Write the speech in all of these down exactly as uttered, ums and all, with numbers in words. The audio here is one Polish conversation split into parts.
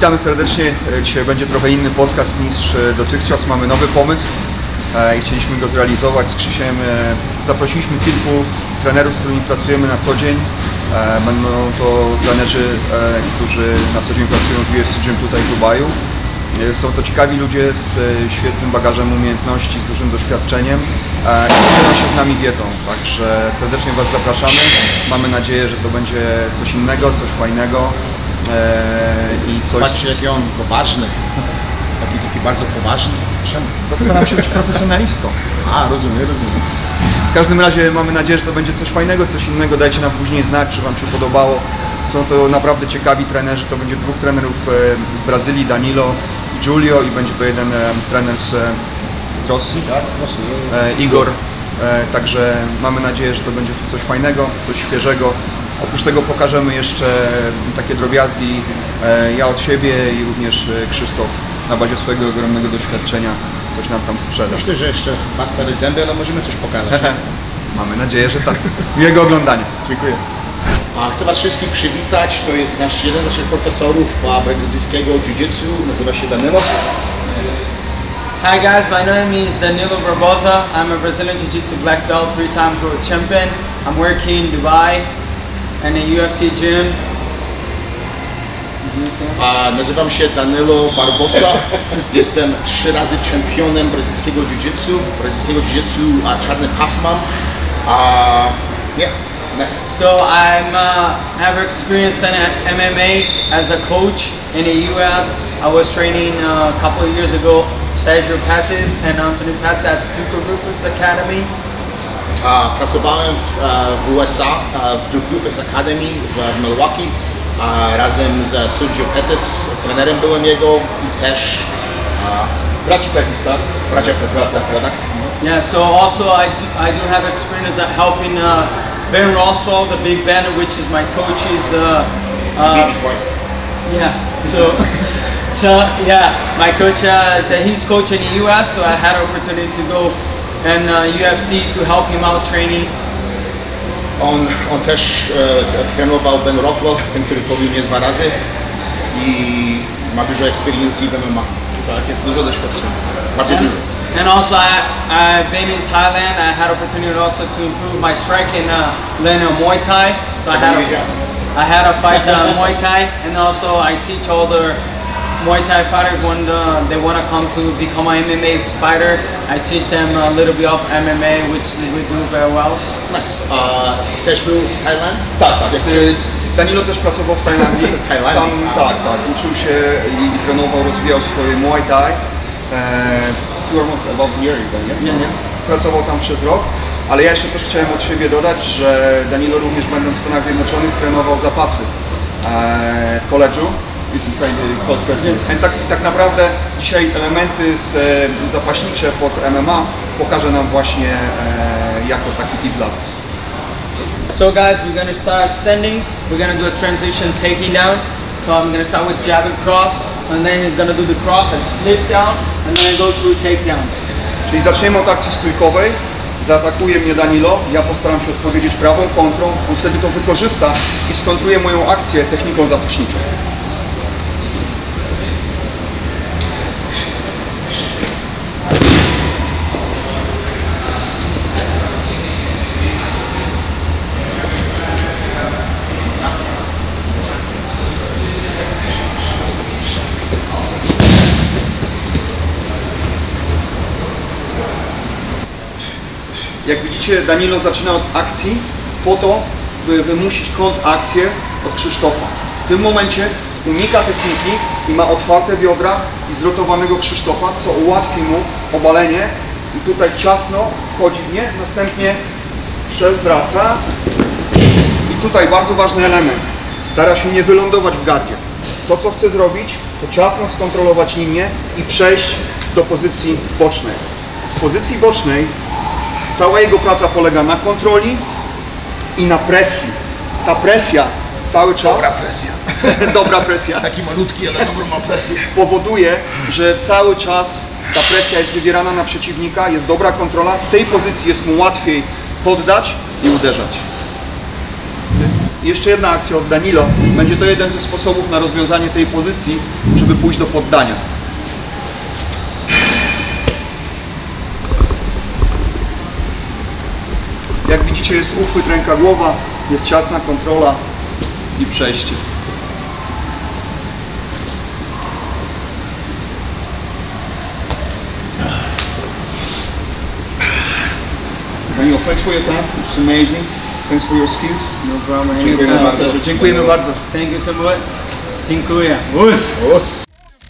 Witamy serdecznie. Dzisiaj będzie trochę inny podcast niż dotychczas. Mamy nowy pomysł i chcieliśmy go zrealizować z Krzysiem. Zaprosiliśmy kilku trenerów, z którymi pracujemy na co dzień. Będą to trenerzy, którzy na co dzień pracują w U F C Gym tutaj w Dubaju. Są to ciekawi ludzie z świetnym bagażem umiejętności, z dużym doświadczeniem i dzielą się z nami wiedzą. Także serdecznie Was zapraszamy. Mamy nadzieję, że to będzie coś innego, coś fajnego. I coś... Patrzcie, jaki on poważny. Taki, taki bardzo poważny. Czemu? Postaram się być profesjonalistą. A, rozumiem, rozumiem. W każdym razie mamy nadzieję, że to będzie coś fajnego, coś innego. Dajcie nam później znać, czy Wam się podobało. Są to naprawdę ciekawi trenerzy. To będzie dwóch trenerów z Brazylii, Danilo i Giulio, i będzie to jeden trener z, z Rosji, Tak, Rosji. Igor. Także mamy nadzieję, że to będzie coś fajnego, coś świeżego. Oprócz tego pokażemy jeszcze takie drobiazgi, ja od siebie i również Krzysztof na bazie swojego ogromnego doświadczenia coś nam tam sprzeda. Myślę, że jeszcze dwa stare dęby, ale możemy coś pokazać. Mamy nadzieję, że tak. Miłego oglądania. Dziękuję. A chcę Was wszystkich przywitać. To jest nasz jeden z naszych profesorów brazylijskiego jiu-jitsu. Nazywa się Danilo. Hi guys, my name is Danilo Barbosa. I'm a Brazilian Jiu-Jitsu black belt, three times world champion. I'm working in Dubai and a U F C gym. A nazywam się Danilo Barbosa. Jestem trzy razy czempionem brazylijskiego jiu-jitsu. Brazylijskiego jiu-jitsu, a czarny pas mam. A yeah, next. So I'm uh, have experience in M M A as a coach in the U S. I was training uh, a couple of years ago Sergio Pettis and Anthony Pettis at Duke Roufus Academy. A, pracowałem w, w U S A, w Duke Roufus Academy w Milwaukee. A, razem z Sergio Pettis, trenerem byłem jego, i też a, Braci Pettis, tak? bracia Pettis, tak, tak, tak. Yeah, so also I do, I do have experience at helping uh, Ben Roswell, the Big Ben, which is my coach, is uh, uh, Maybe twice. yeah. So, so yeah, my coach, uh, so he's coaching in the U S, so I had an opportunity to go and uh, U F C to help him out training. On, on też e, trenował Ben Rothwell, ten, który pobił mnie dwa razy, i ma dużo experience w M M A. Tak, jest dużo doświadczenia. Bardzo dużo. And also I, I've been in Thailand. I had opportunity also to improve my strike and uh, learn uh, Muay Thai. So I had a, I had a fight uh, Muay Thai, and also I teach all the Muay Thai fighters when uh, they want to come to become an M M A fighter. I teach them a little bit of M M A, which we do very well. Nice. A też był w Tajlandii? Tak, tak. Danilo też pracował w Tajlandii. Tajlandii? Tam, tak, tak. Uczył się i, i trenował, rozwijał swoje Muay Thai. You were about a year ago, nie? Yes. Pracował tam przez rok, ale ja jeszcze też chciałem od siebie dodać, że Danilo również, będąc w Stanach Zjednoczonych, trenował zapasy w college'u. I tak, tak naprawdę dzisiaj elementy z, zapaśnicze pod M M A pokaże nam właśnie e, jako taki tip dla Was. So guys, we're gonna start standing. We're gonna do a transition taking down. So I'm gonna start with jab and cross, and then he's gonna do the cross and slip down, and then go through takedowns. Czyli zaczniemy od akcji stójkowej. Zaatakuje mnie Danilo, ja postaram się odpowiedzieć prawą kontrą, on wtedy to wykorzysta i skontruje moją akcję techniką zapaśniczą. Jak widzicie, Danilo zaczyna od akcji po to, by wymusić kontrakcję od Krzysztofa. W tym momencie unika techniki i ma otwarte biodra i zrotowanego Krzysztofa, co ułatwi mu obalenie, i tutaj ciasno wchodzi w nie, następnie przewraca i tutaj bardzo ważny element, stara się nie wylądować w gardzie. To, co chce zrobić, to ciasno skontrolować linię i przejść do pozycji bocznej. W pozycji bocznej cała jego praca polega na kontroli i na presji. Ta presja cały czas... Dobra presja. Dobra presja. Taki malutki, ale dobrą ma presję. Powoduje, że cały czas ta presja jest wywierana na przeciwnika, jest dobra kontrola. Z tej pozycji jest mu łatwiej poddać i uderzać. I jeszcze jedna akcja od Danilo. Będzie to jeden ze sposobów na rozwiązanie tej pozycji, żeby pójść do poddania. Jak widzicie, jest uchwyt ręka-głowa, jest ciasna kontrola i przejście. Danilo, thanks for your time. It's amazing. Thanks for your skills. No problem. Dziękujemy bardzo. Dziękujemy bardzo. Thank you so much. Dziękuję. Us. Us.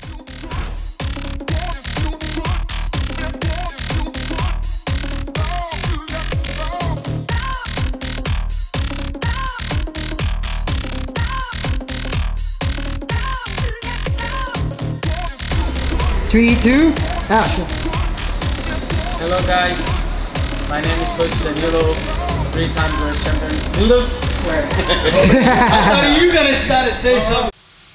Three, two, action. Hello guys, my name is Coach Danilo, three-time world champion. Look, where? I thought you were gonna start to say something.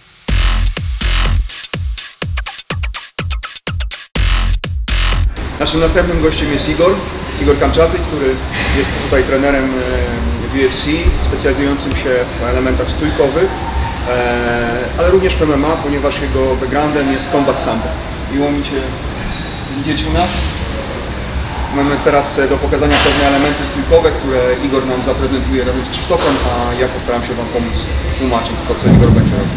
Naszym następnym gościem jest Igor, Igor Kamczaty, który jest tutaj trenerem w U F C, specjalizującym się w elementach stójkowych, ale również w M M A, ponieważ jego backgroundem jest combat sambo. Miło mi Cię widzieć u nas. Mamy teraz do pokazania pewne elementy stójkowe, które Igor nam zaprezentuje razem z Krzysztofem, a ja postaram się Wam pomóc tłumacząc to, co Igor będzie robił.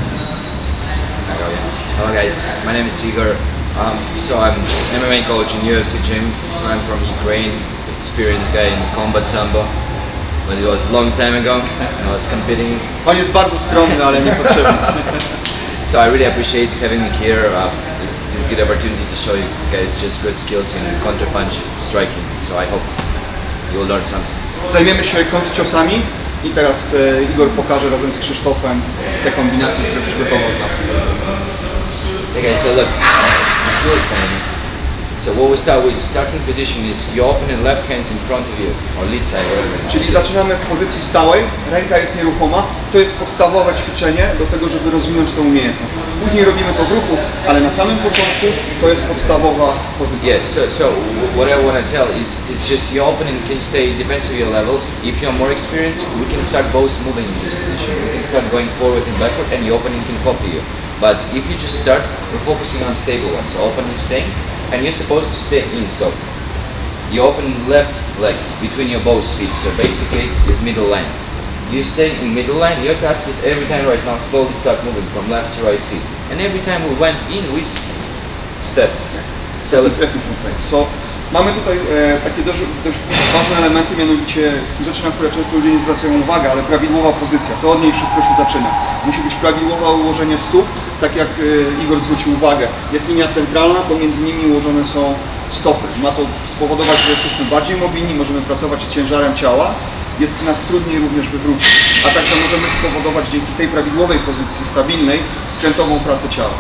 Hello guys, my name is Igor. Um, so I'm M M A coach in U F C gym. I'm from Ukraine, experienced guy in combat sambo. But it was a long time ago when I was competing. On jest bardzo skromny, ale niepotrzebny. So I really appreciate having me here. Uh, it's, it's a good opportunity to show you guys just good skills in counter punch striking. So I hope you'll learn something. Zajmiemy się kontrciosami i teraz e, Igor pokaże razem z Krzysztofem te kombinacje, które przygotował dla nas. Okay guys, so look, it's really exciting. So what we start with, starting position is your opponent left hand's in front of you, or lead side, whatever. Czyli zaczynamy w pozycji stałej, ręka jest nieruchoma. To jest podstawowe ćwiczenie do tego, żeby rozwinąć tę umiejętność. Później robimy to w ruchu, ale na samym początku to jest podstawowa pozycja. Yeah, so, so what I want to tell is, is just your opponent can stay, depends on your level. If you're more experienced, we can start both moving in this position. We can start going forward and backward, and your opponent can copy you. But if you just start, we're focusing on stable one. So opponent is staying, and you're supposed to stay in. So you open left leg between your both feet. So basically, is middle line. You stay in middle line. Your task is every time right now slowly start moving from left to right feet. And every time we went in, we step. So Let me translate. So, mamy tutaj e, takie dość, dość ważne elementy, mianowicie rzeczy, na które często ludzie nie zwracają uwagi, ale prawidłowa pozycja. To od niej wszystko się zaczyna. Musi być prawidłowe ułożenie stóp, tak jak e, Igor zwrócił uwagę. Jest linia centralna, pomiędzy nimi ułożone są stopy. Ma to spowodować, że jesteśmy bardziej mobilni, możemy pracować z ciężarem ciała. Jest nas trudniej również wywrócić, a także możemy spowodować dzięki tej prawidłowej pozycji stabilnej skrętową pracę ciała.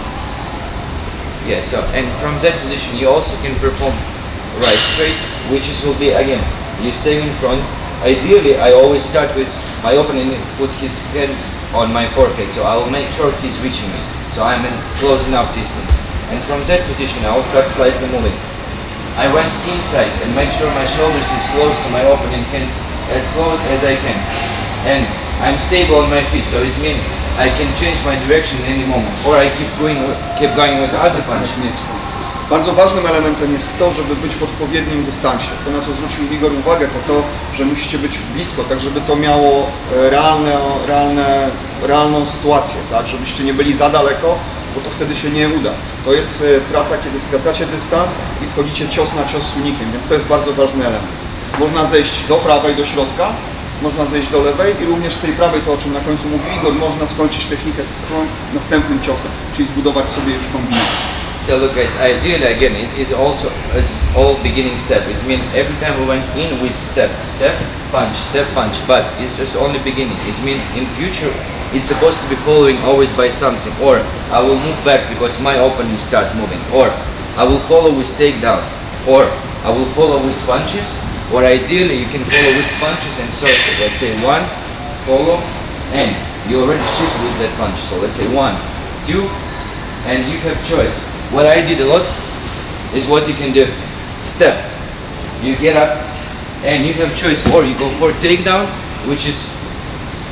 yeah, so and from that position you also can perform right straight, which is will be again you stay in front. Ideally, I always start with my opponent put his hand on my forehead, so I will make sure he's reaching me. So I'm in close enough distance, and from that position I will start slightly moving. I went inside and make sure my shoulders is close to my opponent hands, as close as I can, and I'm stable on my feet. So it means I can change my direction in any moment, or I keep going, keep going with other punch. Bardzo ważnym elementem jest to, żeby być w odpowiednim dystansie. To, na co zwrócił Igor uwagę, to to, że musicie być blisko, tak żeby to miało realne, realne, realną sytuację, tak, żebyście nie byli za daleko, bo to wtedy się nie uda. To jest praca, kiedy skracacie dystans i wchodzicie cios na cios z unikiem, więc to jest bardzo ważny element. Można zejść do prawej, do środka, można zejść do lewej i również z tej prawej, to o czym na końcu mówił Igor, można skończyć technikę następnym ciosem, czyli zbudować sobie już kombinację. So look guys, ideally again is, is also is all beginning step. It means every time we went in we step, step, punch, step, punch, but it's just only beginning. It means in future it's supposed to be following always by something, or I will move back because my opponent start moving, or I will follow with takedown, or I will follow with punches, or ideally you can follow with punches and circle. Let's say one, follow, and you already shift with that punch. So let's say one, two, and you have choice. What I did a lot is what you can do. Step. You get up and you have choice, or you go for takedown, which is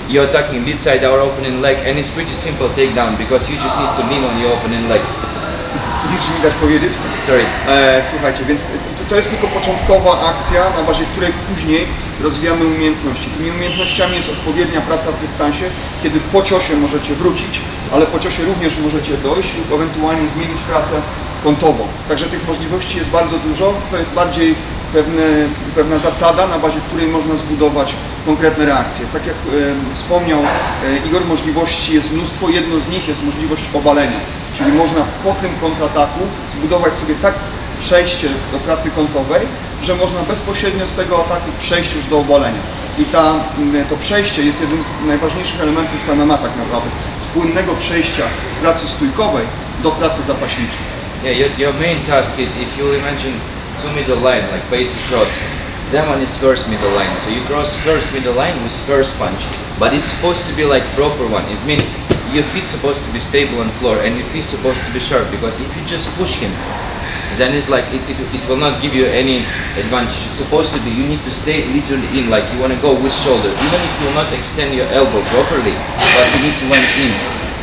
you're attacking lead side our opening leg, and it's pretty simple takedown because you just need to lean on your opening leg. Nic mi dać powiedzieć? Sorry. E, słuchajcie, więc to, to jest tylko początkowa akcja, na bazie której później rozwijamy umiejętności. Tymi umiejętnościami jest odpowiednia praca w dystansie, kiedy po ciosie możecie wrócić, ale po ciosie również możecie dojść lub ewentualnie zmienić pracę kątową. Także tych możliwości jest bardzo dużo. To jest bardziej pewne, pewna zasada, na bazie której można zbudować konkretne reakcje. Tak jak e, wspomniał e, Igor, możliwości jest mnóstwo. Jedną z nich jest możliwość obalenia. Czyli można po tym kontrataku zbudować sobie tak przejście do pracy kątowej, że można bezpośrednio z tego ataku przejść już do obalenia. I ta, to przejście jest jednym z najważniejszych elementów w M M A tak naprawdę. Z płynnego przejścia z pracy stójkowej do pracy zapaśniczej. Yeah, your, your main task is, if you imagine two middle line, like basic cross, that one is first middle line. So you cross first middle line with first punch. But it's supposed to be like proper one. It's mean your feet supposed to be stable on floor and your feet supposed to be sharp, because if you just push him, then it's like it, it, it will not give you any advantage. It's supposed to be you need to stay literally in, like you want to go with shoulder, even if you will not extend your elbow properly, but you need to went in.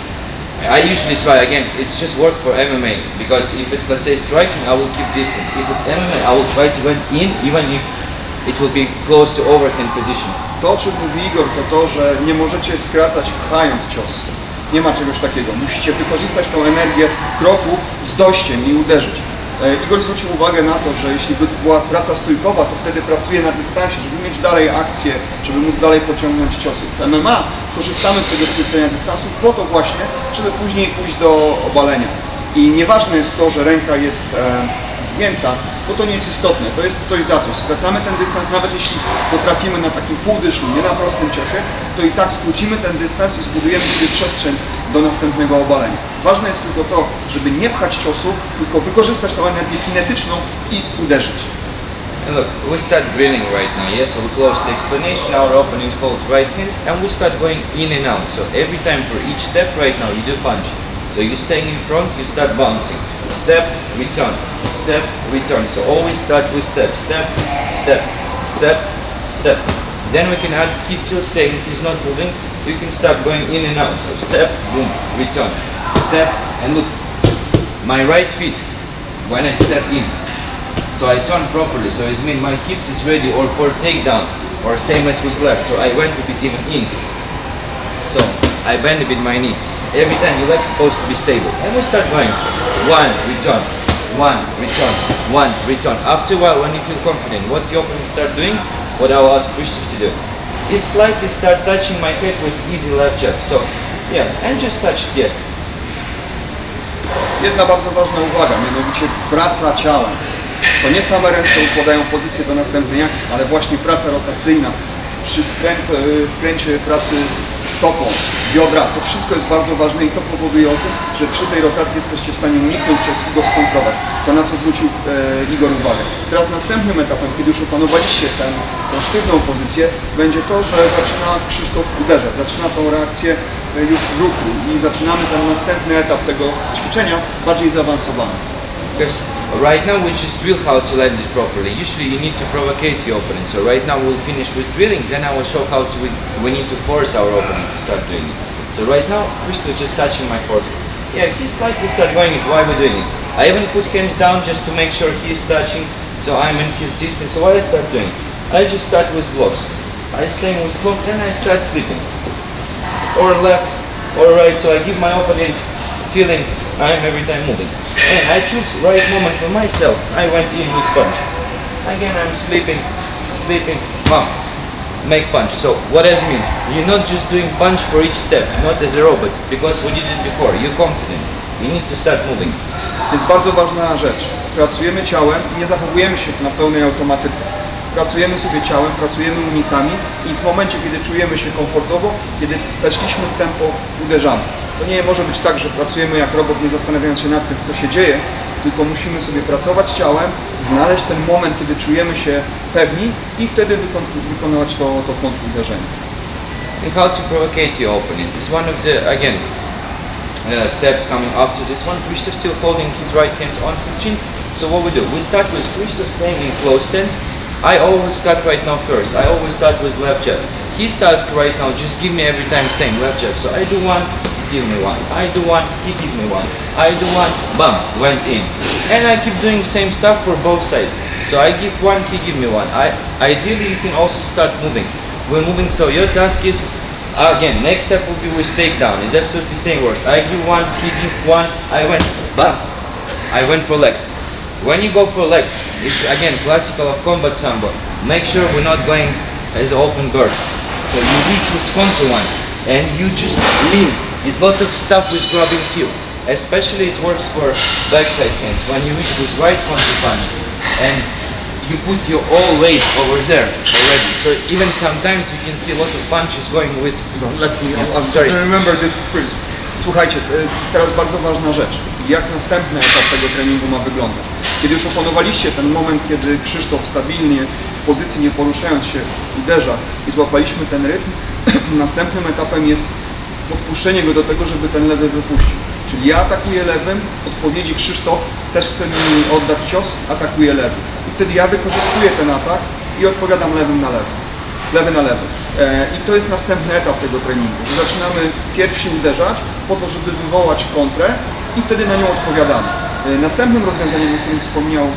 I usually try, again, it's just work for M M A, because if it's, let's say, striking, I will keep distance. If it's M M A, I will try to went in, even if it will be close to overhand position. To, o czym mówi Igor, to to, że nie możecie skracać pchając cios. Nie ma czegoś takiego. Musicie wykorzystać tą energię kroku z dojściem i uderzyć. Igor zwrócił uwagę na to, że jeśli by była praca stójkowa, to wtedy pracuje na dystansie, żeby mieć dalej akcję, żeby móc dalej pociągnąć ciosy. W M M A korzystamy z tego skrócenia dystansu po to właśnie, żeby później pójść do obalenia. I nieważne jest to, że ręka jest e, zgięta, bo to nie jest istotne, to jest coś za coś. Skracamy ten dystans, nawet jeśli potrafimy na takim półdyszlu, nie na prostym ciosie, to i tak skrócimy ten dystans i zbudujemy sobie przestrzeń do następnego obalenia. Ważne jest tylko to, żeby nie pchać ciosu, tylko wykorzystać tą energię kinetyczną i uderzyć. And look, we start drilling right now, yes, so we close the explanation, our opponent hold right hands, and we start going in and out. So every time for each step right now, you do punch. So you staying in front, you start bouncing. Step, return, step, return. So always start with step, step, step, step, step. Then we can add, he's still staying, he's not moving. You can start going in and out. So step, boom, return, step, and look, my right feet, when I step in, so I turn properly, so it means my hips is ready or for takedown, or same as with left, so I went a bit even in. So I bend a bit my knee. Every time your leg's supposed to be stable. And we start going. One, return, one, return, one, return. After a while, when you feel confident, what the opponent start doing, what I will ask Krzysztof to do, is slightly start touching my head with easy left jab. So, yeah, and just touch it, yeah. Jedna bardzo ważna uwaga, mianowicie praca ciałem. To nie same ręce układają pozycję do następnej akcji, ale właśnie praca rotacyjna, przy skręt, skręcie pracy stopą, biodra, to wszystko jest bardzo ważne i to powoduje o tym, że przy tej rotacji jesteście w stanie uniknąć ciosu i go skontrować. To, na co zwrócił e, Igor uwagę. Teraz następnym etapem, kiedy już opanowaliście tę sztywną pozycję, będzie to, że zaczyna Krzysztof uderzać, zaczyna tą reakcję już w ruchu i zaczynamy ten następny etap tego ćwiczenia bardziej zaawansowany. Because right now we just drill how to land it properly. Usually you need to provocate your opponent. So right now we'll finish with drilling, then I will show how to we, we need to force our opponent to start doing it. So right now, Krzysztof just touching my forehead. Yeah, he slightly start going it while we're doing it. I even put hands down just to make sure he's touching, so I'm in his distance. So what I start doing, I just start with blocks. I stay with blocks, then I start slipping. Or left, or right, so I give my opponent feeling I'm every time moving. And I choose right moment for myself. I went in with punch. Again, I'm sleeping, sleeping, bam, make punch. So what does it mean? You're not just doing punch for each step, not as a robot, because we did it before. You're confident. You need to start moving. Więc bardzo ważna rzecz. Pracujemy ciałem i nie zachowujemy się na pełnej automatyce. Pracujemy sobie ciałem, pracujemy unikami i w momencie, kiedy czujemy się komfortowo, kiedy weszliśmy w tempo, uderzamy. To nie może być tak, że pracujemy jak robot, nie zastanawiając się nad tym, co się dzieje, tylko musimy sobie pracować ciałem, znaleźć ten moment, kiedy czujemy się pewni i wtedy wykon wykonać to, to kontruderzenie. And how to provocate your opponent. This is one of the, again, uh, steps coming after this one. Krzysztof still holding his right hand on his chin. So what we do, we start with Krzysztof staying in close stance. I always start right now first. I always start with left jab. his task right now, just give me every time same left jab. So I do one, give me one. I do one, he give me one. I do one, bam, went in. And I keep doing same stuff for both sides. So I give one, he give me one. I ideally you can also start moving. We're moving, so your task is again, next step will be with takedown. It's absolutely same words. I give one, he give one, I went, bam. I went for legs. When you go for legs, it's again classical of combat sambo. Make sure we're not going as open guard. So you reach with counter one and you just lean. It's a lot of stuff with grabbing heel. Especially it works for backside hands. When you reach with right counter punch and you put your all weight over there already. So even sometimes you can see a lot of punches going with... Let me, yeah, sorry. Remember the phrase. Słuchajcie, teraz bardzo ważna rzecz. Jak następny etap tego treningu ma wyglądać? Kiedy już opanowaliście ten moment, kiedy Krzysztof stabilnie w pozycji, nie poruszając się, uderza i złapaliśmy ten rytm, następnym etapem jest podpuszczenie go do tego, żeby ten lewy wypuścił. Czyli ja atakuję lewym, odpowiedzi Krzysztof też chce mi oddać cios, atakuje lewy. I wtedy ja wykorzystuję ten atak i odpowiadam lewym na lewy. Lewy na lewy. E, I to jest następny etap tego treningu, że zaczynamy pierwsi uderzać po to, żeby wywołać kontrę i wtedy na nią odpowiadamy. E, następnym rozwiązaniem, o którym wspomniał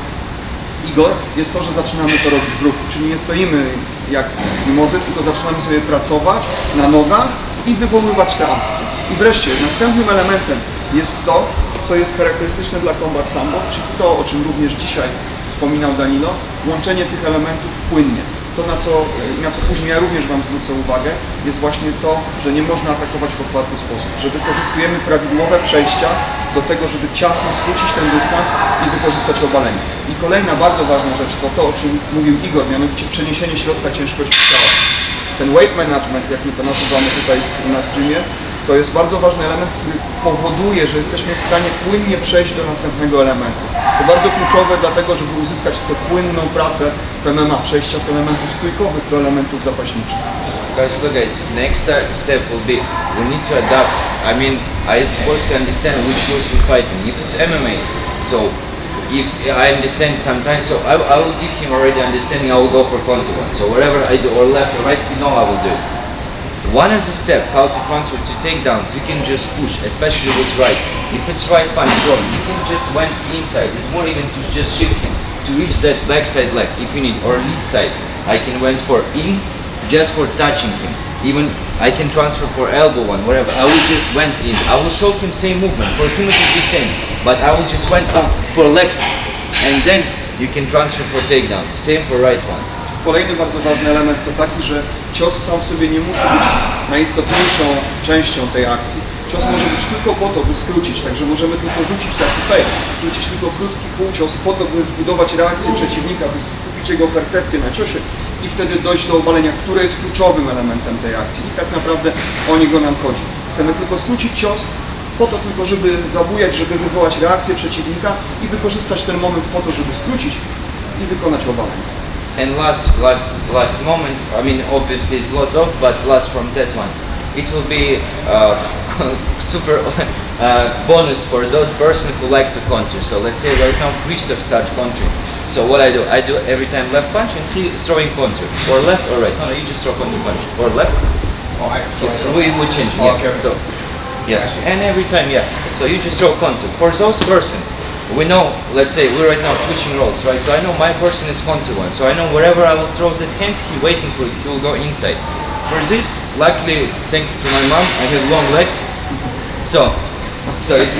Igor, jest to, że zaczynamy to robić w ruchu, czyli nie stoimy jak mimozy, tylko zaczynamy sobie pracować na nogach i wywoływać te akcje. I wreszcie następnym elementem jest to, co jest charakterystyczne dla Combat Sambo, czyli to, o czym również dzisiaj wspominał Danilo, łączenie tych elementów płynnie. To, na co, na co później ja również Wam zwrócę uwagę, jest właśnie to, że nie można atakować w otwarty sposób, że wykorzystujemy prawidłowe przejścia do tego, żeby ciasno skrócić ten dystans i wykorzystać obalenie. I kolejna bardzo ważna rzecz to to, o czym mówił Igor, mianowicie przeniesienie środka ciężkości ciała. Ten weight management, jak my to nazywamy tutaj u nas w gymie, to jest bardzo ważny element, który powoduje, że jesteśmy w stanie płynnie przejść do następnego elementu. To bardzo kluczowe dlatego, żeby uzyskać tę płynną pracę w M M A, przejścia z elementów stójkowych do elementów zapaśniczych. Guys, look guys, next step will be, we need to adapt. I mean, I'm supposed to understand which rules we're fighting. If it's M M A, so if I understand sometimes, so I, I will give him already understanding, I will go for counter one. So wherever I do, or left or right, you know I will do it. One is a step, how to transfer to takedowns, you can just push, especially with right. If it's right punch thrown, you can just went inside. It's more even to just shift him, to reach that backside leg if you need, or lead side. I can went for in, just for touching him. Even I can transfer for elbow one, wherever. I will just went in. I will show him same movement. For him it will be same, but I will just went up for legs, and then you can transfer for takedown. Same for right one. Kolejny bardzo ważny element to taki, że cios sam w sobie nie musi być najistotniejszą częścią tej akcji. Cios może być tylko po to, by skrócić, także możemy tylko rzucić taki fake, rzucić tylko krótki półcios po to, by zbudować reakcję przeciwnika, by skupić jego percepcję na ciosie i wtedy dojść do obalenia, które jest kluczowym elementem tej akcji. I tak naprawdę o niego nam chodzi. Chcemy tylko skrócić cios po to tylko, żeby zabujać, żeby wywołać reakcję przeciwnika i wykorzystać ten moment po to, żeby skrócić i wykonać obalenie. And last, last, last moment, I mean, obviously it's lot of, but last from that one, it will be uh, super uh, bonus for those persons who like to counter. So let's say right now Krzysztof start countering. So what I do, I do every time left punch and he is throwing counter, or left or right. No, no, you just throw counter punch, or left. Oh, I Yeah, we would change. Oh, Yeah. okay. So yeah, and every time, yeah. So you just throw counter. For those person, we know, let's say we're right now switching roles, right? So I know my person is counter one. So I know wherever I will throw that hands, he waiting for it, he will go inside. For this, luckily, thank you to my mom, I have long legs. So, so it...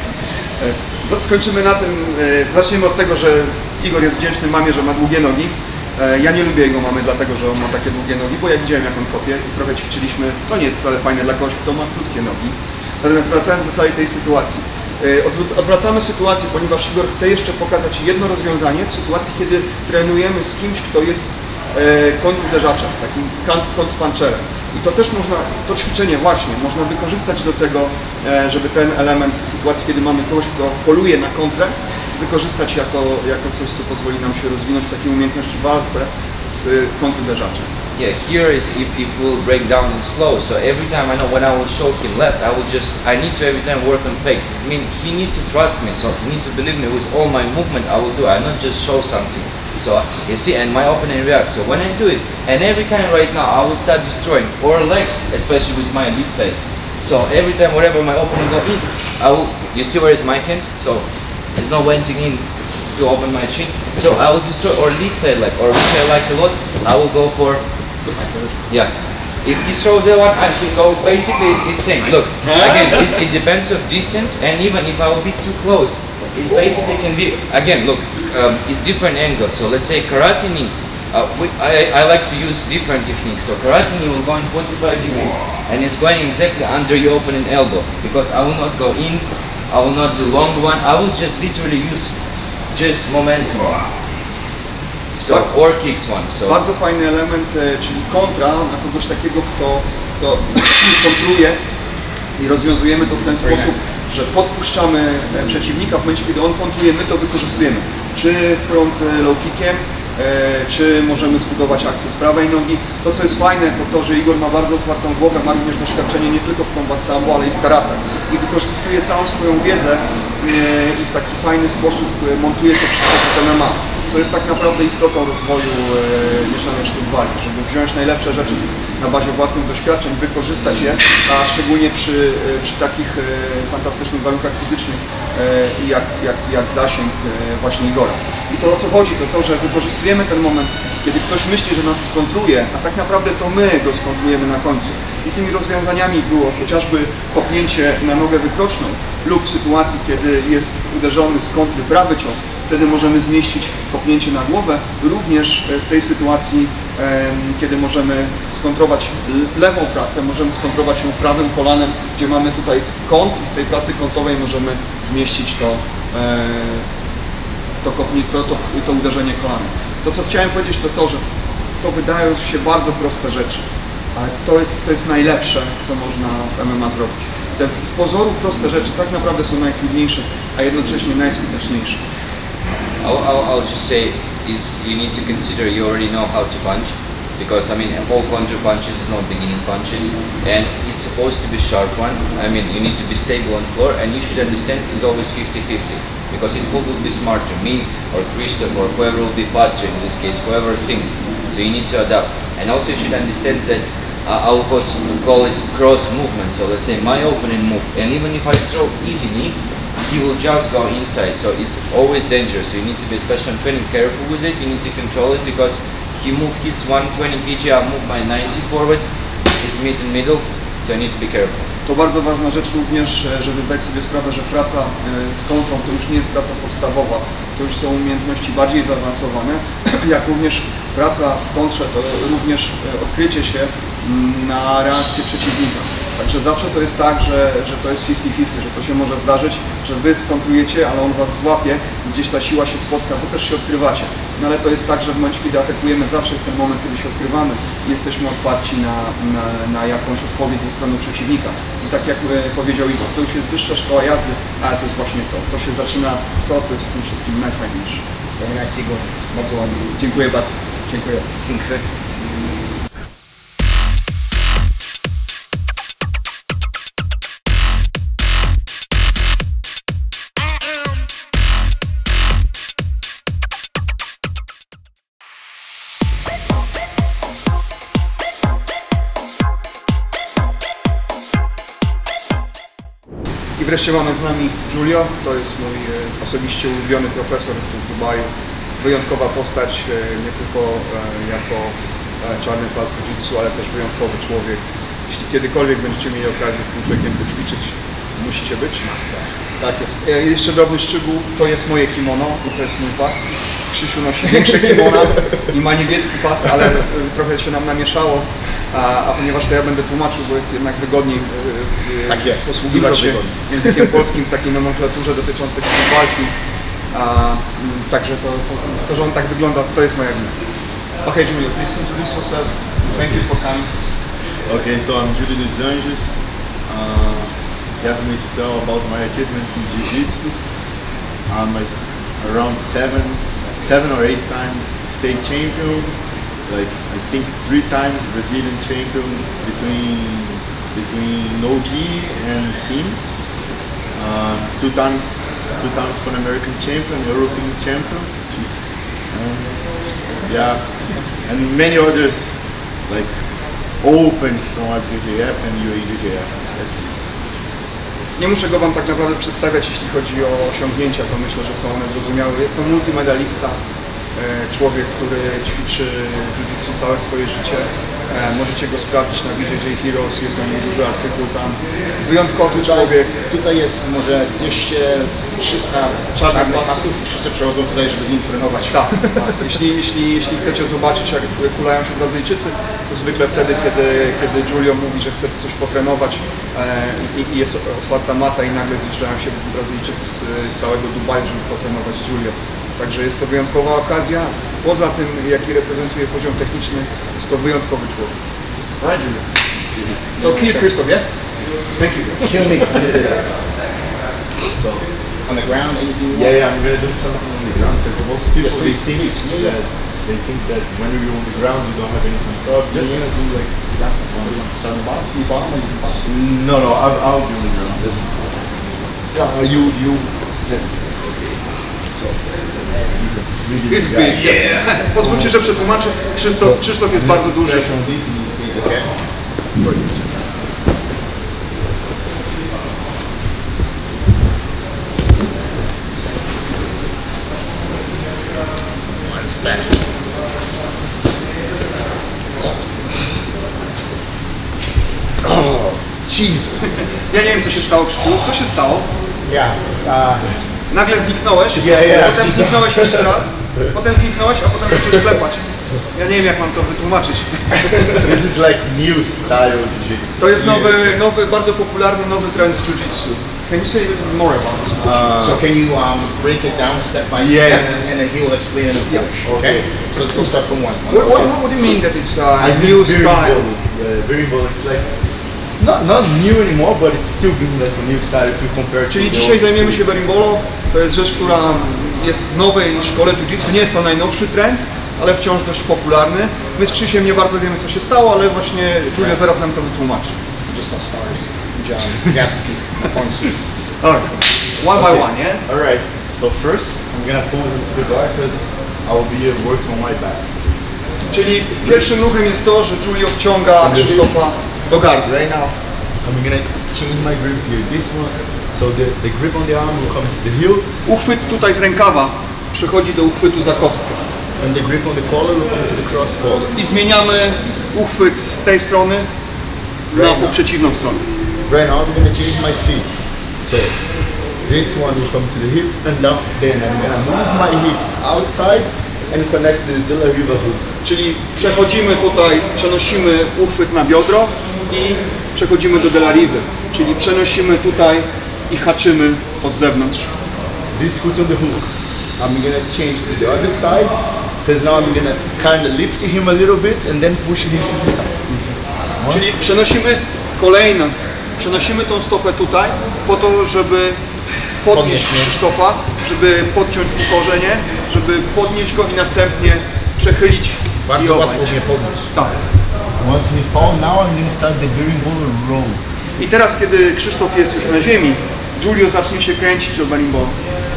Skończymy na tym, zaczniemy od tego, że Igor jest wdzięczny mamie, że ma długie nogi. Ja nie lubię jego mamy, dlatego że on ma takie długie nogi, bo ja widziałem, jak on kopie i trochę ćwiczyliśmy. To nie jest wcale fajne dla kogoś, kto ma krótkie nogi. Natomiast wracając do całej tej sytuacji. Odwracamy sytuację, ponieważ Igor chce jeszcze pokazać jedno rozwiązanie w sytuacji, kiedy trenujemy z kimś, kto jest kontruderzaczem, takim kontrpuncherem. I to też można, to ćwiczenie właśnie można wykorzystać do tego, żeby ten element w sytuacji, kiedy mamy kogoś, kto poluje na kontrę, wykorzystać jako, jako coś, co pozwoli nam się rozwinąć w takiej umiejętności w walce z kontruderzaczem. Yeah, here is if it will break down in slow. So every time I know when I will show him left, I will just I need to every time work on fakes. It means he need to trust me. So he need to believe me with all my movement. I will do. I not just show something. So you see, and my opponent reacts. So when I do it, and every time right now I will start destroying or legs, especially with my lead side. So every time wherever my opponent go in, I will. You see where is my hands? So there's no venting in to open my chin. So I will destroy or lead side leg, or which I like a lot. I will go for yeah. If he throws that one, I can go. Basically, it's the same. Look, again, it, it depends of distance, and even if I will be too close, it basically can be. Again, look, um, it's different angles. So let's say karate knee. Uh, we, I, I like to use different techniques. So karate knee will go in forty-five degrees, and it's going exactly under your opponent elbow, because I will not go in. I will not do long one. I will just literally use just momentum. So, Bardzo, or kicks one. So. Bardzo fajny element, e, czyli kontra na kogoś takiego, kto, kto kontruje i rozwiązujemy to w ten sposób, że podpuszczamy e, przeciwnika w momencie, kiedy on kontruje, my to wykorzystujemy. Czy front e, low kickiem, e, czy możemy zbudować akcję z prawej nogi. To, co jest fajne, to to, że Igor ma bardzo otwartą głowę, ma również doświadczenie nie tylko w combat sambo, ale i w karate. I wykorzystuje całą swoją wiedzę e, i w taki fajny sposób e, montuje to wszystko w M M A. Co jest tak naprawdę istotą rozwoju e, mieszanych sztuk walki, żeby wziąć najlepsze rzeczy na bazie własnych doświadczeń, wykorzystać je, a szczególnie przy, e, przy takich e, fantastycznych warunkach fizycznych e, jak, jak, jak zasięg e, właśnie Igora. I to, o co chodzi, to to, że wykorzystujemy ten moment, kiedy ktoś myśli, że nas skontruje, a tak naprawdę to my go skontrujemy na końcu. I tymi rozwiązaniami było chociażby kopnięcie na nogę wykroczną lub w sytuacji, kiedy jest uderzony z kontry prawy cios, wtedy możemy zmieścić kopnięcie na głowę. Również w tej sytuacji, kiedy możemy skontrować lewą pracę, możemy skontrować ją prawym kolanem, gdzie mamy tutaj kąt i z tej pracy kątowej możemy zmieścić to, to, kopni, to, to, to uderzenie kolanem. To, co chciałem powiedzieć, to to, że to wydają się bardzo proste rzeczy, ale to jest, to jest najlepsze, co można w M M A zrobić. Te z pozoru proste rzeczy tak naprawdę są najtrudniejsze, a jednocześnie najskuteczniejsze. I'll, I'll, I'll just say is you need to consider you already know how to punch, because I mean all counter punches is not beginning punches, and it's supposed to be sharp one. I mean you need to be stable on floor, and you should understand it's always fifty fifty, because it's who will be smarter, me or Christoph, or whoever will be faster in this case, whoever sings. So you need to adapt, and also you should understand that uh, I'll call it cross movement. So let's say my opening move, and even if I throw easy knee, he will just go inside, so it's always dangerous. So you need to be, especially on training, careful with it. You need to control it, because he moved his one twenty kilograms, I moved my ninety forward, his mid and middle, so you need to be careful. To bardzo ważna rzecz również, żeby zdać sobie sprawę, że praca z kontrą to już nie jest praca podstawowa, to już są umiejętności bardziej zaawansowane, jak również praca w kontrze to również odkrycie się na reakcję przeciwnika. Także zawsze to jest tak, że, że to jest fifty fifty, że to się może zdarzyć, że wy skontrujecie, ale on was złapie, gdzieś ta siła się spotka, wy też się odkrywacie. No ale to jest tak, że w momencie, kiedy atakujemy, zawsze jest ten moment, kiedy się odkrywamy i jesteśmy otwarci na, na, na jakąś odpowiedź ze strony przeciwnika. I tak jak powiedział Igor, to już jest wyższa szkoła jazdy, ale to jest właśnie to. To się zaczyna to, co jest w tym wszystkim najfajniejsze. Bardzo ładnie. Dziękuję bardzo. Dziękuję. Dziękuję. I wreszcie mamy z nami Giulio, to jest mój e, osobiście ulubiony profesor tu w Dubaju. Wyjątkowa postać, e, nie tylko e, jako e, czarny pas jiu-jitsu, ale też wyjątkowy człowiek. Jeśli kiedykolwiek będziecie mieli okazję z tym człowiekiem poćwiczyć, musicie być. Tak jest. E, jeszcze drobny szczegół, to jest moje kimono i to jest mój pas. Krzysiu nosi większe kimona i ma niebieski pas, ale e, trochę się nam namieszało. A, a ponieważ to ja będę tłumaczył, bo jest jednak wygodniej e, tak jest, posługiwać się językiem polskim w takiej nomenklaturze dotyczącej sztuk walki. A, m, także to, to, to, że on tak wygląda, to jest moja wina. Okay, Julio, please introduce yourself. Thank you for coming. Okay, so I'm Julio dos Anjos. Uh, he asked me to tell about my achievements in Jiu-Jitsu. I'm like around seven, seven or eight times state champion. Like I think three times Brazilian champion between between no-gi and team. Uh, two times two times Pan American champion, European champion. Jesus. And, yeah, and many others like opens from I B J J F and U A J J F. That's it. Nie muszę go Wam tak naprawdę przedstawiać, jeśli chodzi o osiągnięcia, to myślę, że są one zrozumiałe. Jest to multimedalista, człowiek, który ćwiczy jiu-jitsu całe swoje życie. Możecie go sprawdzić na B J J Heroes, jest o nim duży artykuł tam. Wyjątkowy tutaj, człowiek. Tutaj jest może dwieście trzysta czarnych pasów i wszyscy przychodzą tutaj, żeby z nim trenować. Tak, tak. Jeśli, jeśli, jeśli chcecie zobaczyć, jak kulają się Brazylijczycy, to zwykle wtedy, kiedy, kiedy Julio mówi, że chce coś potrenować e, i, i jest otwarta mata i nagle zjeżdżają się Brazylijczycy z całego Dubaju, żeby potrenować z Julio. Także jest to wyjątkowa okazja. Poza tym, jaki reprezentuje poziom techniczny, jest to wyjątkowy człowiek. Right, Julio? So, kill Krzysztof, yeah? Thank you. Kill me. So, On the ground, anything you yeah, want? yeah, I'm gonna do something on the ground because most people Yes, please, they think please. Yeah, yeah. that they think that when you're on the ground you don't have anything. So I'm just Yeah. gonna do like That's the one. Start on the bottom. You bottom or you can bottom? no, no, I'll, I'll do the ground. Yeah, you you stand. So he's a really Jest big guy. big. Yeah. Pozwólcie, że przetłumaczę. Krzysztof, Krzysztof jest bardzo duży. Pressure on this and you take it. Okay. For you. One step. Oh, Jesus. Ja nie wiem, co się stało, Krzysztof. Co się stało? Yeah. Uh, Nagle zniknąłeś, Yeah, yeah. potem zniknąłeś jeszcze raz, potem zniknąłeś, a potem zacząłeś klepać. Ja nie wiem, jak mam to wytłumaczyć. This is like new style jiu-jitsu. To jest nowy, nowy, bardzo popularny nowy trend w jiu-jitsu. Can you say a little more about this? Uh, so can you um, break it down step by Yes. step, and then he will explain it in Polish. Okay. So let's go start from one. one What, what, okay. what do you mean that it's uh, I a did new very style? bold. Yeah, very bold. It's like not not new anymore, but it's still been like a new style if you compare. Czyli to the dzisiaj old zajmiemy school. się berimbolo. To jest rzecz, która jest w nowej szkole jiu-jitsu. Nie jest to najnowszy trend, ale wciąż dość popularny. My z Krzysiem nie bardzo wiemy, co się stało, ale właśnie Julio zaraz nam to wytłumaczy. Just saw stars. John. Yes. Points. Alright. One by Okay. one, yeah? All right. So first, I'm gonna pull him to the guard because I will be working on my back. Czyli pierwszym ruchem jest to, że Julio wciąga Krzysztofa do gardy. Right now, I'm gonna change my grips here. This one, so the, the grip on the arm will come to the heel, Uchwyt tutaj z rękawa przechodzi do uchwytu za kostkę. and the grip on the collar will come to the cross collar. I zmieniamy uchwyt z tej strony na po przeciwną stronę. Right now, I'm gonna change my feet. So this one will come to the hip, and now then I'm gonna move my hips outside and connect to the De La Riva hook. Czyli przechodzimy tutaj, przenosimy uchwyt na biodro i przechodzimy do De La Rivy. Czyli przenosimy tutaj i haczymy od zewnątrz. This foot on the hook. I'm gonna change to the other side, because now I'm gonna kind of lift him a little bit and then push him to the side. Once- Czyli przenosimy kolejną, przenosimy tą stopę tutaj po to, żeby podnieść Podnieść, nie? Krzysztofa, żeby podciąć ukorzenie, żeby podnieść go i następnie przechylić i Bardzo obalić. łatwo mnie podnieść. Tak. Once he fall, now I'm gonna start the berimbolo roll. I teraz, kiedy Krzysztof jest już na ziemi, Julio zacznie się kręcić od berimbolo.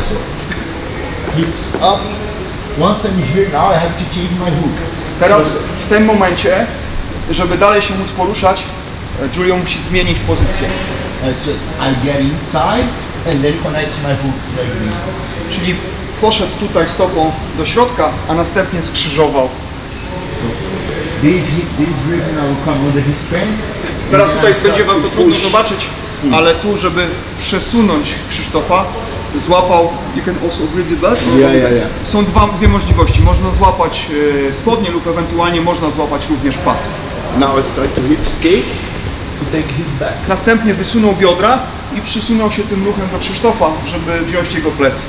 Hips up. Once I'm here, now I have to change my hooks. Teraz w tym momencie, żeby dalej się móc poruszać, Julio musi zmienić pozycję. That's it. I get inside and then connect my hooks like this. Czyli poszedł tutaj stopą do środka, a następnie skrzyżował. This hip, this grip now will come under his pants. Teraz And tutaj I będzie start wam to to trudno push. zobaczyć, ale tu, żeby przesunąć Krzysztofa, złapał, you can also grip the belt? Yeah, yeah, yeah. Są dwa, dwie możliwości, można złapać e, spodnie lub ewentualnie można złapać również pas. Now I start to hip skate to take his back. Następnie wysunął biodra i przysunął się tym ruchem do Krzysztofa, żeby wziąć jego plecy.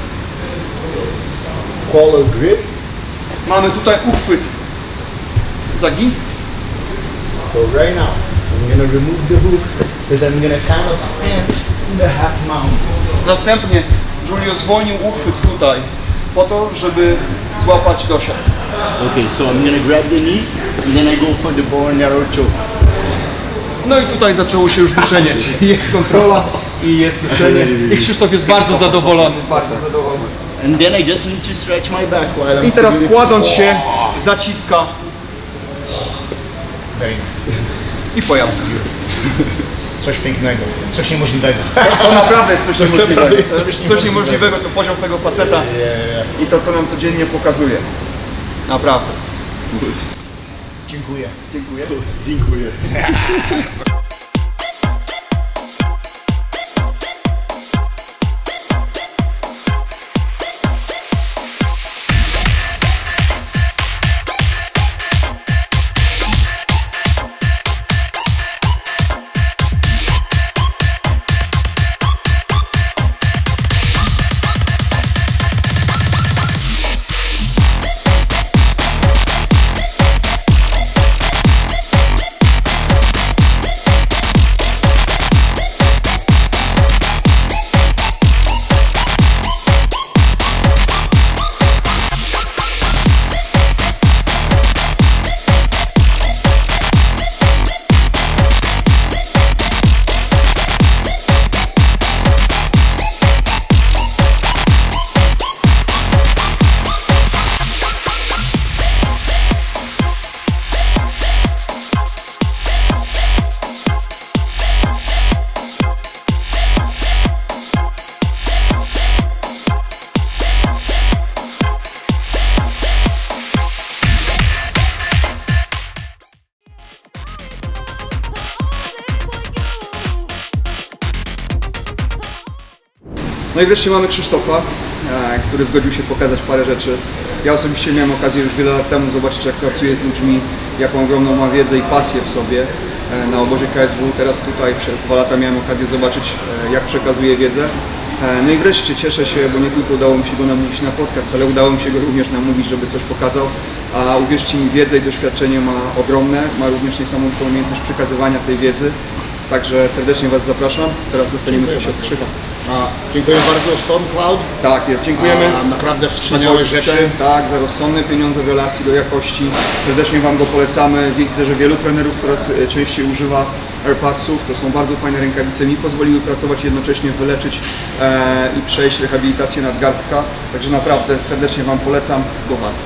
Collar grip. Mamy tutaj uchwyt zagi. So right now, I'm gonna remove the hook because I'm gonna kind of stand in the half mount. Następnie Julio zwolnił uchwyt tutaj po to, żeby złapać dosiad. Okay, so I'm gonna grab the knee and then I go for the bow and arrow choke. No i tutaj zaczęło się już duszenie, czyli jest kontrola i jest duszenie. I Krzysztof jest bardzo zadowolony. Bardzo zadowolony. And then I just need to stretch my back while I'm I teraz doing it. kładąc się, zaciska Very nice. i pojawia. Coś pięknego, coś niemożliwego. To naprawdę jest coś niemożliwego. naprawdę jest To coś jest coś niemożliwego, to poziom tego faceta i to, co nam codziennie pokazuje. Naprawdę. Dziękuję. Dziękuję. Dziękuję. No i wreszcie mamy Krzysztofa, e, który zgodził się pokazać parę rzeczy. Ja osobiście miałem okazję już wiele lat temu zobaczyć, jak pracuje z ludźmi, jaką ogromną ma wiedzę i pasję w sobie e, na obozie K S W. Teraz tutaj przez dwa lata miałem okazję zobaczyć, e, jak przekazuje wiedzę. E, no i wreszcie cieszę się, bo nie tylko udało mi się go namówić na podcast, ale udało mi się go również namówić, żeby coś pokazał. A uwierzcie mi, wiedzę i doświadczenie ma ogromne, ma również niesamowitą umiejętność przekazywania tej wiedzy. Także serdecznie Was zapraszam. Teraz dostaniemy coś od Krzycha. A, dziękuję bardzo StormCloud. Tak jest, dziękujemy. A, naprawdę wspaniałe rzeczy. Tak, za rozsądne pieniądze w relacji do jakości. Serdecznie Wam go polecamy. Widzę, że wielu trenerów coraz częściej używa AirPodsów. To są bardzo fajne rękawice. Mi pozwoliły pracować jednocześnie, wyleczyć e, i przejść rehabilitację nadgarstka. Także naprawdę serdecznie Wam polecam. Go warto.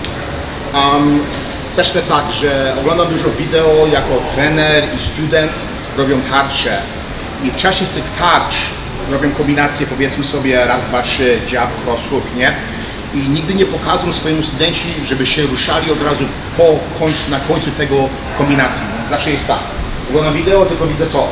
Um, zacznę tak, że oglądam dużo wideo jako trener i student, robią tarcze. I w czasie tych tarcz robią kombinacje, powiedzmy sobie raz, dwa, trzy, jab, cross hook, nie? I nigdy nie pokazują swojemu studenci, żeby się ruszali od razu po końcu, na końcu tego kombinacji. Zawsze jest tak. Oglądam wideo, tylko widzę to.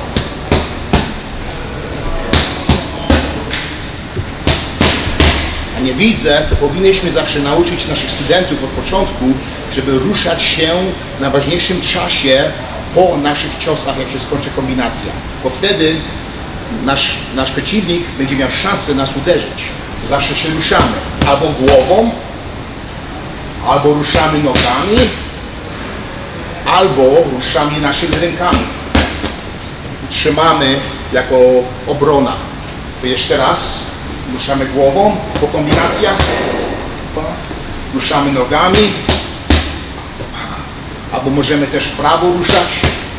A nie widzę, co powinniśmy zawsze nauczyć naszych studentów od początku, żeby ruszać się na ważniejszym czasie po naszych ciosach, jak się skończy kombinacja. Bo wtedy nasz, nasz przeciwnik będzie miał szansę nas uderzyć. To zawsze się ruszamy albo głową, albo ruszamy nogami, albo ruszamy naszymi rękami. I trzymamy jako obrona. To jeszcze raz. Ruszamy głową po kombinacjach. Ruszamy nogami. Albo możemy też w prawo ruszać.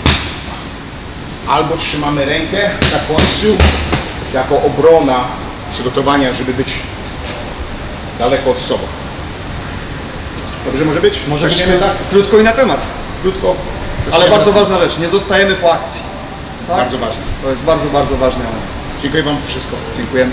Albo trzymamy rękę na końcu jako obrona przygotowania, żeby być daleko od sobą. Dobrze może być? Może Zaczniemy tak? Krótko i na temat. Krótko. Ale Zaczniemy bardzo na- ważna rzecz, nie zostajemy po akcji. Tak? Bardzo ważne. To jest bardzo, bardzo ważne. Dziękuję Wam za wszystko. Dziękujemy.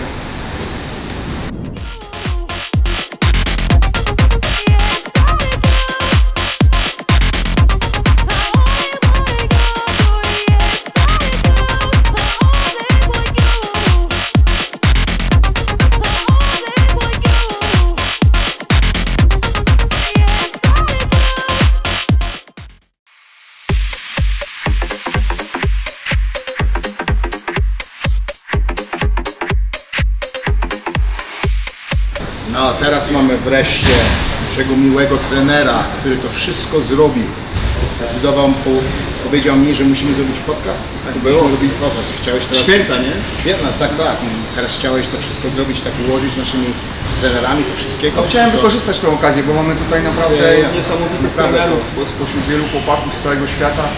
No a teraz mamy wreszcie naszego miłego trenera, który to wszystko zrobił. Zdecydował, po, powiedział mi, że musimy zrobić podcast. Tak było. Robić podcast. Chciałeś teraz... Święta, nie? Świetna, tak, tak. I teraz chciałeś to wszystko zrobić, tak ułożyć z naszymi trenerami, to wszystkiego. No, chciałem to... wykorzystać tę okazję, bo mamy tutaj naprawdę Ja, ja. niesamowitych Naprawdę trenerów spośród wielu chłopaków z całego świata,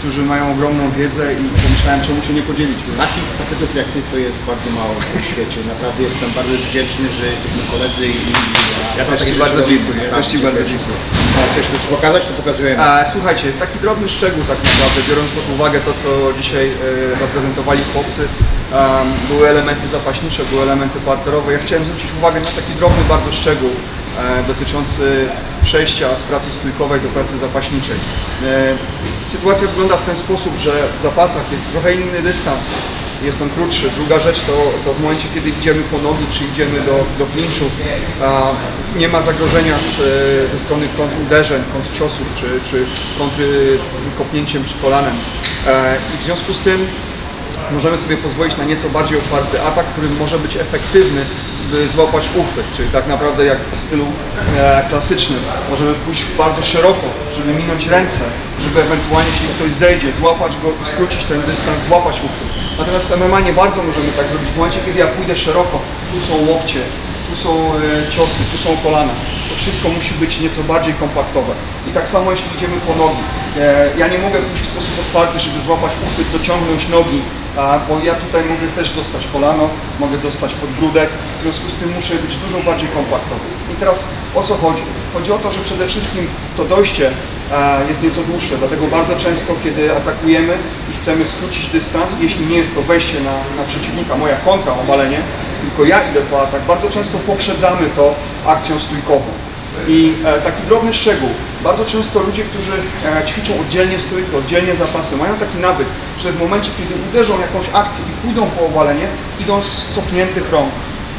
którzy mają ogromną wiedzę i pomyślałem, czemu się nie podzielić. Takich facetów jak ty to jest bardzo mało w tym świecie. Naprawdę jestem bardzo wdzięczny, że jesteśmy koledzy i, i ja też Ci bardzo dziękuję. Ja też Ci bardzo dziękuję. Chcesz coś pokazać, to pokazujemy. A, słuchajcie, taki drobny szczegół tak naprawdę, biorąc pod uwagę to, co dzisiaj e, zaprezentowali chłopcy, um, były elementy zapaśnicze, były elementy parterowe. Ja chciałem zwrócić uwagę na taki drobny bardzo szczegół e, dotyczący przejścia z pracy stójkowej do pracy zapaśniczej. E, sytuacja wygląda w ten sposób, że w zapasach jest trochę inny dystans. Jest on krótszy. Druga rzecz to, to w momencie, kiedy idziemy po nogi, czy idziemy do, do klinczu, a nie ma zagrożenia z, ze strony kontruderzeń, kontrciosów, czy, czy kontry kopnięciem, czy kolanem. E, I w związku z tym możemy sobie pozwolić na nieco bardziej otwarty atak, który może być efektywny, by złapać uchwyt, czyli tak naprawdę jak w stylu e, klasycznym. Możemy pójść bardzo szeroko, żeby minąć ręce, żeby ewentualnie, jeśli ktoś zejdzie, złapać go i skrócić ten dystans, złapać uchwyt. Natomiast w M M A nie bardzo możemy tak zrobić. W momencie, kiedy ja pójdę szeroko, tu są łokcie, tu są e, ciosy, tu są kolana. To wszystko musi być nieco bardziej kompaktowe. I tak samo jeśli idziemy po nogi. E, ja nie mogę pójść w sposób otwarty, żeby złapać uchwyt, dociągnąć nogi, a, bo ja tutaj mogę też dostać kolano, mogę dostać podbródek. W związku z tym muszę być dużo bardziej kompaktowy. I teraz o co chodzi? Chodzi o to, że przede wszystkim to dojście a, jest nieco dłuższe, dlatego bardzo często, kiedy atakujemy i chcemy skrócić dystans, jeśli nie jest to wejście na, na przeciwnika, moja kontra, obalenie, tylko ja idę po atak, bardzo często poprzedzamy to akcją stójkową. I e, taki drobny szczegół, bardzo często ludzie, którzy e, ćwiczą oddzielnie stójkę, oddzielnie zapasy, mają taki nawyk, że w momencie, kiedy uderzą jakąś akcję i pójdą po obalenie, idą z cofniętych rąk.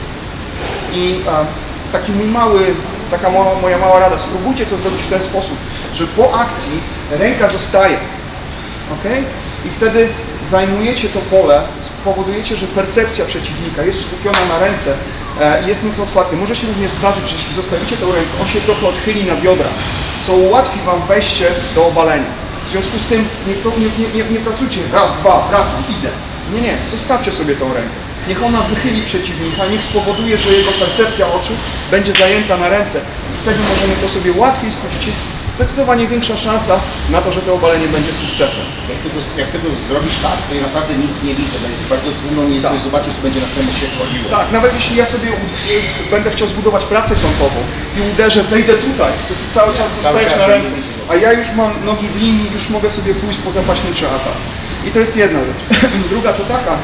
I e, taki mój mały, taka moja, moja mała rada, spróbujcie to zrobić w ten sposób, że po akcji ręka zostaje, ok? I wtedy zajmujecie to pole, spowodujecie, że percepcja przeciwnika jest skupiona na ręce i jest nieco otwarty. Może się również zdarzyć, że jeśli zostawicie tę rękę, on się trochę odchyli na biodra, co ułatwi Wam wejście do obalenia. W związku z tym nie, nie, nie, nie pracujcie raz, dwa, wracam, idę. Nie, nie, zostawcie sobie tą rękę. Niech ona wychyli przeciwnika, niech spowoduje, że jego percepcja oczu będzie zajęta na ręce. I wtedy możemy to sobie łatwiej skrócić. Jest zdecydowanie większa szansa na to, że to obalenie będzie sukcesem. Jak ty, to, jak ty to zrobisz tak, to ja naprawdę nic nie widzę, to jest bardzo trudno nie tak. zobaczyć, co będzie następnie się wchodziło. Tak, nawet jeśli ja sobie będę chciał zbudować pracę kątową i uderzę, zejdę tutaj, to ty cały czas zostajesz na ręce, a ja już mam nogi w linii, już mogę sobie pójść po zapaśniczy atak. I to jest jedna rzecz. Druga to taka,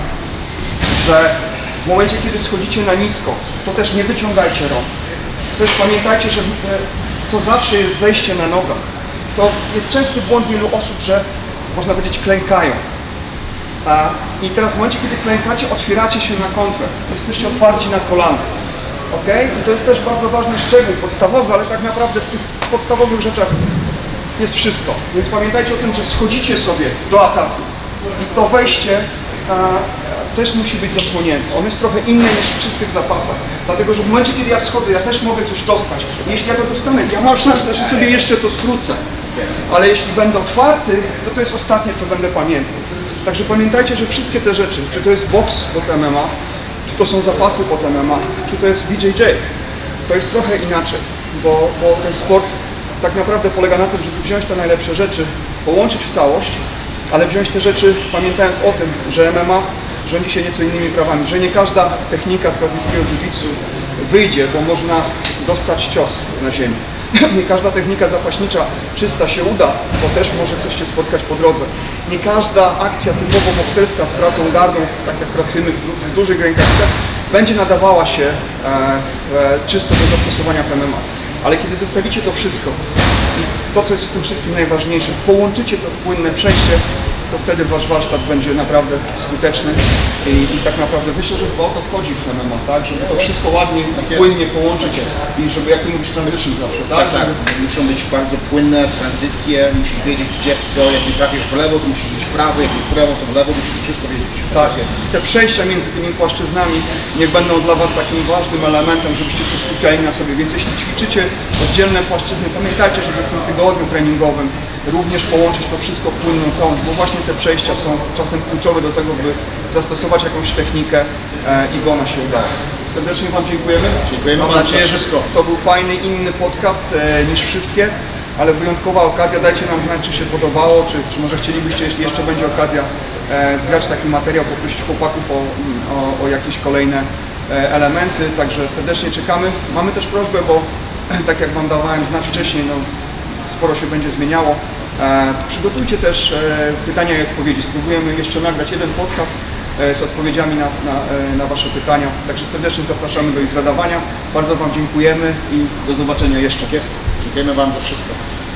że w momencie, kiedy schodzicie na nisko, to też nie wyciągajcie rąk. Też pamiętajcie, że to zawsze jest zejście na nogach. To jest częsty błąd wielu osób, że można powiedzieć klękają. A, I teraz w momencie, kiedy klękacie, otwieracie się na kontrę. Jesteście otwarci na kolana. Ok? I to jest też bardzo ważny szczegół, podstawowy, ale tak naprawdę w tych podstawowych rzeczach jest wszystko. Więc pamiętajcie o tym, że schodzicie sobie do ataku. I to wejście a, też musi być zasłonięte. On jest trochę inny niż w czystych zapasach. Dlatego, że w momencie, kiedy ja schodzę, ja też mogę coś dostać. Jeśli ja to dostanę, ja mam szansę, że sobie jeszcze to skrócę. Ale jeśli będę otwarty, to to jest ostatnie, co będę pamiętał. Także pamiętajcie, że wszystkie te rzeczy, czy to jest boks pod M M A, czy to są zapasy pod M M A, czy to jest B J J, to jest trochę inaczej. Bo, bo ten sport tak naprawdę polega na tym, żeby wziąć te najlepsze rzeczy, połączyć w całość, ale wziąć te rzeczy pamiętając o tym, że M M A rządzi się nieco innymi prawami, że nie każda technika z brazylijskiego jiu-jitsu wyjdzie, bo można dostać cios na ziemi. Nie każda technika zapaśnicza czysta się uda, bo też może coś Cię spotkać po drodze. Nie każda akcja typowo bokserska z pracą gardą, tak jak pracujemy w, w dużych rękawicach, będzie nadawała się e, w, czysto do zastosowania w M M A. Ale kiedy zestawicie to wszystko i to, co jest w tym wszystkim najważniejsze, połączycie to w płynne przejście, to wtedy Wasz warsztat będzie naprawdę skuteczny i, i tak naprawdę myślę, że chyba o to wchodzi w M M A, tak? Żeby to wszystko ładnie, tak płynnie połączyć i żeby, jak Ty mówisz, transition zawsze, tak? Tak, tak. Muszą być bardzo płynne tranzycje, musisz wiedzieć gdzie jest co, jak nie trafisz w lewo, to musisz iść w prawo, jak nie w prawo, to w lewo, musisz wszystko wiedzieć. Tak, i te przejścia między tymi płaszczyznami niech będą dla Was takim ważnym elementem, żebyście to skupiali na sobie, więc jeśli ćwiczycie oddzielne płaszczyzny, pamiętajcie, żeby w tym tygodniu treningowym również połączyć to wszystko w płynną całość, bo właśnie te przejścia są czasem kluczowe do tego, by zastosować jakąś technikę e, i by ona się udała. Serdecznie Wam dziękujemy. Dziękujemy. Mam nadzieję, że to był fajny, inny podcast e, niż wszystkie. ale wyjątkowa okazja. Dajcie nam znać, czy się podobało, czy, czy może chcielibyście, jeśli jeszcze będzie okazja, e, zgrać taki materiał, poprosić chłopaków o, o, o jakieś kolejne e, elementy, także serdecznie czekamy. Mamy też prośbę, bo tak jak Wam dawałem znać wcześniej, no, sporo się będzie zmieniało. E, przygotujcie też e, pytania i odpowiedzi. Spróbujemy jeszcze nagrać jeden podcast e, z odpowiedziami na, na, e, na Wasze pytania. Także serdecznie zapraszamy do ich zadawania. Bardzo Wam dziękujemy i do zobaczenia jeszcze. Jest. Dziękujemy Wam za wszystko.